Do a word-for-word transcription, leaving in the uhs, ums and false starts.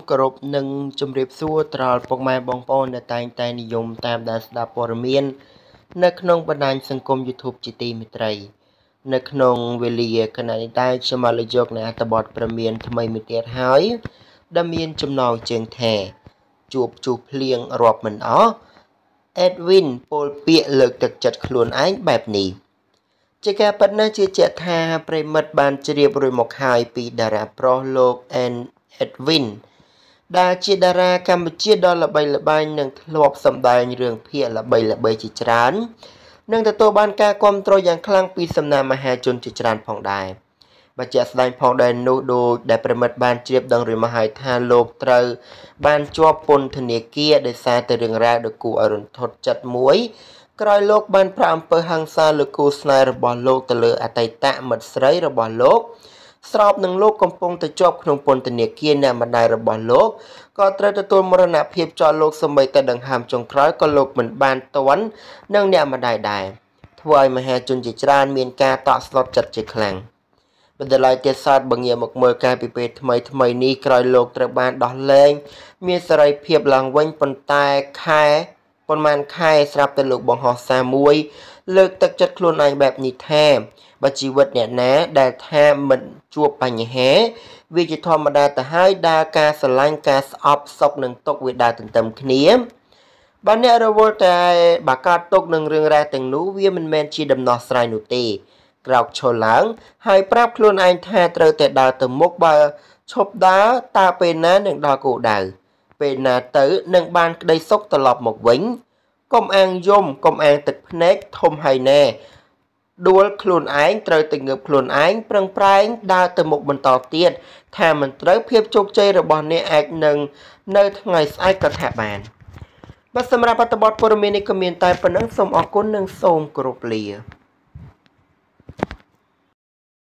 គោរពនិងជម្រាបសួរដល់ពុកម៉ែបងប្អូនដែលតែងតែនិយមតាមដានស្ដាប់ព័ត៌មាននៅក្នុងបណ្ដាញសង្គម YouTube ជាទីមេត្រីនៅក្នុងវេលាគណៈនេះដែរខ្ញុំមកលើកយកនៅអត្ថបទព្រមានថ្មីមួយទៀតហើយដែលមានចំណងជើងថាជួបជុះភ្លៀងរាប់មិនអស់ Edwin ពោលពាក្យលើកទឹកចិត្តខ្លួនឯងបែបនេះជាការពិតណាស់ជាជាក់ថាប្រិមិត្តបានជ្រាបរួចមកហើយពីតារាប្រុសលោក Edwin ដែលជាតារាកម្ពុជាដ៏ល្បីល្បាញនិងធ្លាប់សម្ដែងរឿងភាគល្បីល្បីជាច្រើននិងទទួលបានការគាំទ្រយ៉ាងខ្លាំងពីសំណាក់មហាជនជាច្រើនផងដែរបើជាក់ស្ដែងផងដែរនោះដូចដែលប្រិមិត្តបានជ្រាបដឹងរួចមកហើយថាលោកត្រូវបានជាប់ពន្ធនាគារដោយសារតែរឿងរ៉ាវដ៏គួរឲ្យរន្ធត់ចិត្តមួយក្រោយលោកបានប្រាអំពើហិង្សាលើគូស្នេហ៍របស់លោកទៅលើអតីតមិត្តស្រីរបស់លោកស្របនឹងលោកកំពុងទៅជាប់ក្នុងពន្ធនាគារអ្នកម្ដាយរបស់លោកក៏ត្រូវទទួលមរណភាពចោលលោកសម្បីតែដង្ហើមចុងក្រោយក៏លោកមិនបានទាន់នឹងអ្នកម្ដាយដែរធ្វើឲ្យមហាជនជាច្រើនមានការតក់ស្លុតចិត្តជាខ្លាំងបណ្ដល័យទៀតសោតបង្ងាកមកមើលការពីពេលថ្មីថ្មីនេះក្រោយលោកត្រូវបានដោះលែងមានសេរីភាពឡើងវិញប៉ុន្តែខែប៉ុន្មានខែស្រាប់តែលោកបង្ហោះសារមួយលើកទឹកចិត្តខ្លួនឯងបែបនេះថាបើជីវិតអ្នកណាដែលថាមិនជួបបញ្ហាវាជាធម្មតាទៅហើយដែលការស្រឡាញ់ការស្អប់សុខនឹងទុកវាដើរទន្ទឹមគ្នាបើអ្នករវល់តែបើកើតទុកនឹងរឿងរ៉ាវទាំងនោះវាមិនមែនជាដំណោះស្រាយនោះទេក្រោកឈរឡើងហើយប្រាប់ខ្លួនឯងថាត្រូវតែដើរទៅមុខបើឈប់ដើរតើពេលណានឹងដល់គោលដៅពេលណាទៅនឹងបានក្តីសុខត្រឡប់មកវិញកុំអាងយំកុំអាងទឹកភ្នែកធំហើយណែដួលខ្លួនឯងត្រូវតែងើបខ្លួនឯងប្រឹងប្រែងដើរទៅមុខបន្តទៀតថាមិនត្រូវភាពជោគជ័យរបស់អ្នកអាចនឹងនៅថ្ងៃស្អែកក៏ថាបានបាទសម្រាប់អត្ថបទព័ត៌មាននេះក៏មានតែប៉ុណ្ណឹងសូមអរគុណនិងសូមគោរពលា